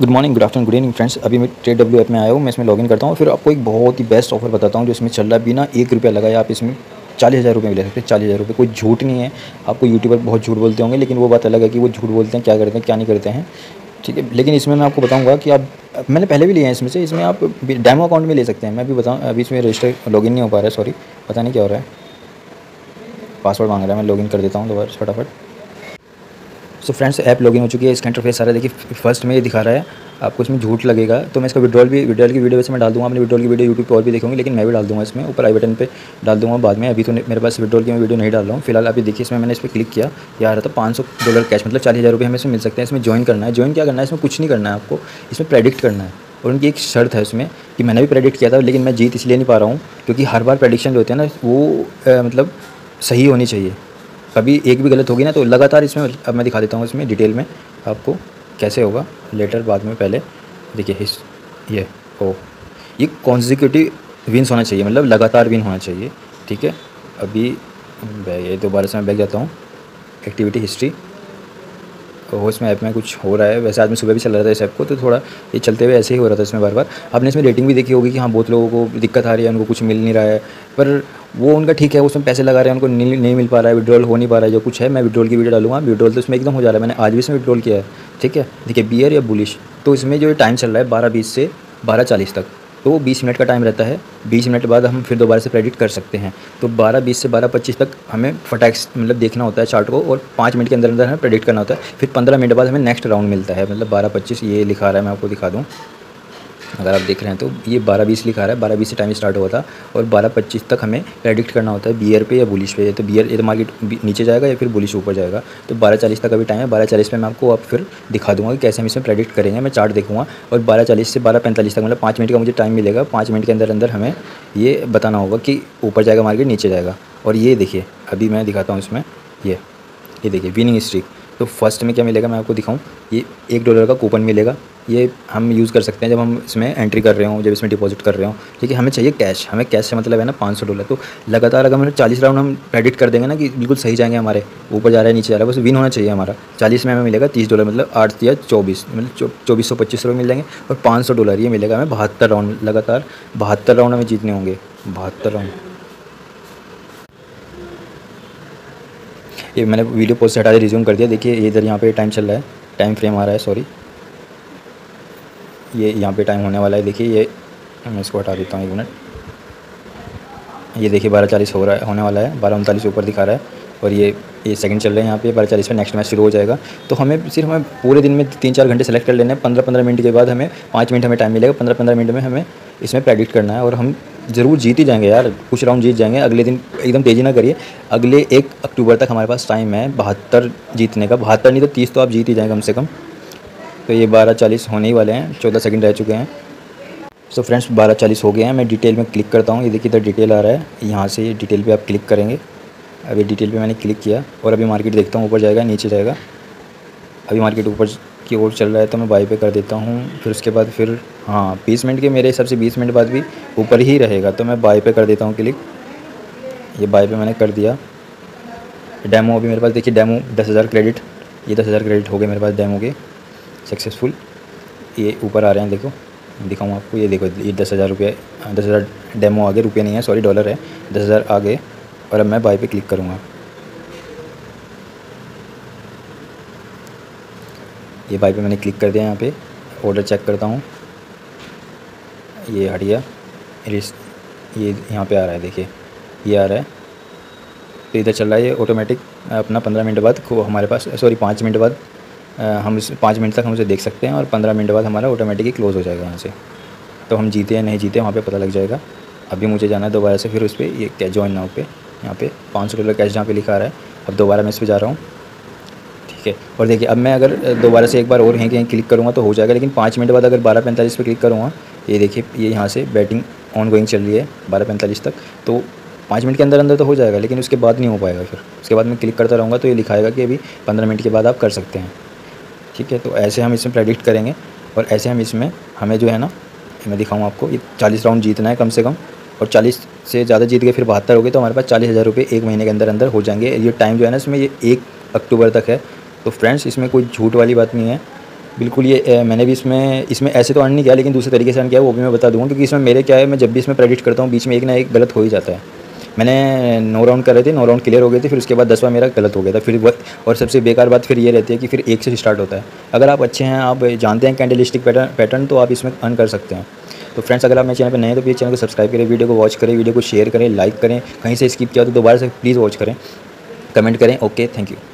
Good morning, good afternoon, good evening friends. अभी मैं trade W app में आया हूँ। मैं इसमें लॉगिन करता हूँ, फिर आपको एक बहुत ही बेस्ट ऑफर बताता हूँ जो इसमें चल रहा है। बिना 1 रुपया लगाए आप इसमें 40,000 रुपये में ले सकते हैं। 40,000 रुपये कोई झूठ नहीं है। आपको यूट्यूबर बहुत झूठ बोलते होंगे, लेकिन वो बात अलग है कि वो झूठ बोलते हैं, क्या करते हैं क्या नहीं करते हैं, ठीक है। लेकिन इसमें मैं आपको बताऊँगा कि आप, मैंने पहले भी लिए हैं इसमें से, इसमें आप डेमो अकाउंट में ले सकते हैं। मैं अभी बताऊँ, अभी इसमें रजिस्टर लॉगिन नहीं हो पा रहा है, सॉरी, पता नहीं क्या हो रहा है, पासवर्ड मांग रहा है। मैं लॉगिन कर देता हूँ दोबारा फटाफट। सो फ्रेंड्स, ऐप लॉगिन हो चुकी है। इसका इंटरफेस सारा देखिए, फर्स्ट में ये दिखा रहा है, आपको इसमें झूठ लगेगा तो मैं इसका विड्रॉल की वीडियो वैसे मैं डाल दूँगा। अपने विड्रॉल की वीडियो यूट्यूब पर और भी देखोगे, लेकिन मैं भी डाल दूँगा इसमें, ऊपर आई बटन पे डाल दूँगा बाद में। अभी तो मेरे पास विड्रॉल की मैं वीडियो नहीं डाल रहा हूँ फिलहाल। अभी देखिए, इसमें मैंने इस पर क्लिक किया, ये आ रहा था $500 कैश, मतलब 40,000 रुपये हमें इसमें मिल सकते हैं। इसमें ज्वाइन करना है। ज्वाइन क्या करना है, इसमें कुछ नहीं करना है आपको, इसमें प्रेडिक्ट करना है। और उनकी एक शर्त है इसमें कि मैंने भी प्रेडिक्ट किया था, लेकिन मैं जीत इसलिए नहीं पा रहा हूँ क्योंकि हर बार प्रेडिक्शन जो होते हैं ना, वो मतलब सही होनी चाहिए। कभी एक भी गलत होगी ना तो लगातार इसमें, अब मैं दिखा देता हूँ इसमें डिटेल में आपको कैसे होगा, लेटर बाद में। पहले देखिए ये ये कॉन्जिक्यूटिव विन्स होना चाहिए, मतलब लगातार विन होना चाहिए, ठीक है। अभी ये दोबारा से मैं बैठ जाता हूँ, एक्टिविटी हिस्ट्री। तो इसमें ऐप में कुछ हो रहा है। वैसे आज मैं सुबह भी चल रहा था इस ऐप को, तो थोड़ा ये चलते हुए ऐसे ही हो रहा था इसमें बार बार। आपने इसमें रेटिंग भी देखी होगी कि हाँ, बहुत लोगों को दिक्कत आ रही है, उनको कुछ मिल नहीं रहा है, पर वो उनका ठीक है, उसमें पैसे लगा रहे हैं, उनको नहीं मिल पा रहा है, विड्रॉल हो नहीं पा रहा है। जो कुछ है, मैं विड्रॉल की वीडियो डालूंगा। विड्रॉल तो इसमें एकदम हो जा रहा है, मैंने आज भी इसमें विड्रॉल किया है, ठीक है। देखिए, बियर या बुलिश, तो इसमें जो टाइम चल रहा है 12:20 से 12:40 तक, तो 20 मिनट का टाइम रहता है। 20 मिनट बाद हम फिर दोबारा से प्रेडिक्ट कर सकते हैं। तो 12:20 से 12:25 तक हमें फटाक मतलब देखना होता है चार्ट को, और 5 मिनट के अंदर अंदर हमें प्रेडिक्ट करना होता है। फिर 15 मिनट बाद हमें नेक्स्ट राउंड मिलता है, मतलब 12:25 ये लिखा रहा है, मैं आपको दिखा दूँ अगर आप देख रहे हैं तो। ये 12:20 लिखा रहा है, 12:20 से टाइम स्टार्ट हुआ था, और 12:25 तक हमें प्रेडिक्ट करना होता है बियर पे या बुलिश पे। तो बियर, ये तो मार्केट नीचे जाएगा या फिर बुलिश ऊपर जाएगा। तो 12:40 तक अभी टाइम है। 12:40 पे मैं आपको अब फिर दिखा दूंगा कि कैसे हम इसमें प्रेडिक्ट करेंगे। मैं चार्ट देखूंगा, और 12:40 से 12:45 तक, मतलब 5 मिनट का मुझे टाइम मिलेगा। 5 मिनट के अंदर अंदर हमें ये बताना होगा कि ऊपर जाएगा मार्केट, नीचे जाएगा। और ये देखिए, अभी मैं दिखाता हूँ इसमें, ये देखिए विनिंग स्ट्रीक। तो फर्स्ट में क्या मिलेगा मैं आपको दिखाऊं, ये $1 का कूपन मिलेगा। ये हम यूज़ कर सकते हैं जब हम इसमें एंट्री कर रहे हों, जब इसमें डिपॉजिट कर रहे हों, ठीक है। हमें चाहिए कैश, हमें कैश से मतलब है ना $500। तो लगातार अगर हम 40 राउंड हम प्रेडिक्ट कर देंगे ना कि बिल्कुल सही जाएंगे हमारे, ऊपर जा रहा है नीचे जा रहा है, बस विन होना चाहिए हमारा। 40 में हमें मिलेगा $30, मतलब 8 या 24, मतलब 2425 रुपये मिल जाएंगे। और $500 ये मिलेगा हमें 72 राउंड, लगातार 72 राउंड हमें जीतने होंगे, 72 राउंड। ये मैंने वीडियो पोस्ट से हटा के रिज्यूम कर दिया। देखिए, ये इधर यहाँ पे टाइम चल रहा है, टाइम फ्रेम आ रहा है, सॉरी, ये यहाँ पे टाइम होने वाला है। देखिए, ये मैं इसको हटा देता हूँ 1 मिनट। ये देखिए 12:40 हो रहा है, होने वाला है, 12:39 ऊपर दिखा रहा है। और ये सेकंड चल रहे हैं यहाँ पे, 12:40 पे नेक्स्ट मैच शुरू हो जाएगा। तो हमें पूरे दिन में 3-4 घंटे सेलेक्ट कर लेने हैं। 15-15 मिनट के बाद हमें 5 मिनट हमें टाइम मिलेगा। 15-15 मिनट में हमें इसमें प्रेडिक्ट करना है, और हम ज़रूर जीत ही जाएंगे यार, कुछ राउंड जीत जाएंगे। अगले दिन एकदम तेज़ी ना करिए, अगले 1 अक्टूबर तक हमारे पास टाइम है 72 जीतने का। 72 नहीं तो 30 तो आप जीत ही जाएंगे कम से कम। तो ये 12:40 होने ही वाले हैं, 14 सेकंड रह चुके हैं। सो फ्रेंड्स, 12:40 हो गए हैं। मैं डिटेल में क्लिक करता हूँ। ये देखिए, इधर डिटेल आ रहा है, यहाँ से ये डिटेल पे आप क्लिक करेंगे। अभी डिटेल पे मैंने क्लिक किया, और अभी मार्केट देखता हूँ ऊपर जाएगा नीचे जाएगा। अभी मार्केट ऊपर की ओर चल रहा है, तो मैं बाई पे कर देता हूँ। फिर उसके बाद फिर हाँ, 20 मिनट के, मेरे हिसाब से 20 मिनट बाद भी ऊपर ही रहेगा, तो मैं बाई पे कर देता हूँ क्लिक। ये बाई पे मैंने कर दिया। डेमो अभी मेरे पास देखिए, डेमो 10,000 क्रेडिट, ये 10,000 क्रेडिट हो गए मेरे पास डेमो के सक्सेसफुल। ये ऊपर आ रहे हैं, देखो दिखाऊँ आपको, ये देखो, ये 10,000 रुपये, 10,000 डेमो आ गए, रुपये नहीं है सॉरी, डॉलर है। 10,000 आ गए, और अब मैं बाई पे क्लिक करूँगा। ये बाई पे मैंने क्लिक कर दिया। यहाँ पे ऑर्डर चेक करता हूँ, ये हट गया, ये यहाँ पे आ रहा है, देखिए ये आ रहा है। तो इधर चल रहा है ये ऑटोमेटिक अपना। 15 मिनट बाद हमारे पास, सॉरी 5 मिनट बाद, हम इस 5 मिनट तक हम उसे देख सकते हैं, और 15 मिनट बाद हमारा ऑटोमेटिकली क्लोज़ हो जाएगा यहाँ से। तो हम जीते या नहीं जीते वहाँ पे पता लग जाएगा। अभी मुझे जाना है दोबारा से फिर उस पर, ये क्या जॉइन नाउ पे, यहाँ पे $500 कैश जहाँ पे लिखा रहा है। अब दोबारा मैं इस पर जा रहा हूँ, ठीक है। और देखिए, अब मैं अगर दोबारा से एक बार और कहीं क्लिक करूँगा तो हो जाएगा, लेकिन 5 मिनट बाद अगर 12:45 पे क्लिक करूँगा, ये देखिए, ये यहाँ से बैटिंग ऑन गोइंग चल रही है 12:45 तक। तो 5 मिनट के अंदर अंदर तो हो जाएगा, लेकिन उसके बाद नहीं हो पाएगा। फिर उसके बाद मैं क्लिक करता रहूँगा तो ये लिखाएगा कि अभी 15 मिनट के बाद आप कर सकते हैं, ठीक है। तो ऐसे हम इसमें प्रेडिक्ट करेंगे, और ऐसे हम इसमें, हमें जो है ना, मैं दिखाऊँ आपको, ये 40 राउंड जीतना है कम से कम, और 40 से ज़्यादा जीत गए फिर 72 हो गए, तो हमारे पास 40,000 रुपये 1 महीने के अंदर अंदर हो जाएंगे। ये टाइम जो है ना इसमें, ये 1 अक्टूबर तक है। तो फ्रेंड्स, इसमें कोई झूठ वाली बात नहीं है, बिल्कुल ये मैंने भी इसमें ऐसे तो अर्न नहीं किया, लेकिन दूसरे तरीके से अर्न किया, वो भी मैं बता दूँगा। क्योंकि इसमें मेरे क्या है, मैं जब भी इसमें प्रेडिक्ट करता हूँ बीच में एक ना एक गलत हो ही जाता है। मैंने 9 राउंड करे थे, 9 राउंड क्लियर हो गए थे, फिर उसके बाद 10वां मेरा गलत हो गया था। फिर व और सबसे बेकार बात फिर ये रहती है कि फिर 1 से स्टार्ट होता है। अगर आप अच्छे हैं, आप जानते हैं कैंडलस्टिक पैटर्न तो आप इसमें अर्न कर सकते हैं। तो फ्रेंड्स, अगर आप मेरे चैनल पे नए हैं तो प्लीज़ चैनल को सब्सक्राइब करें, वीडियो को वॉच करें, वीडियो को शेयर करें, लाइक करें। कहीं से स्किप किया तो दोबारा से प्लीज़ वॉच करें, कमेंट करें। Okay, thank you.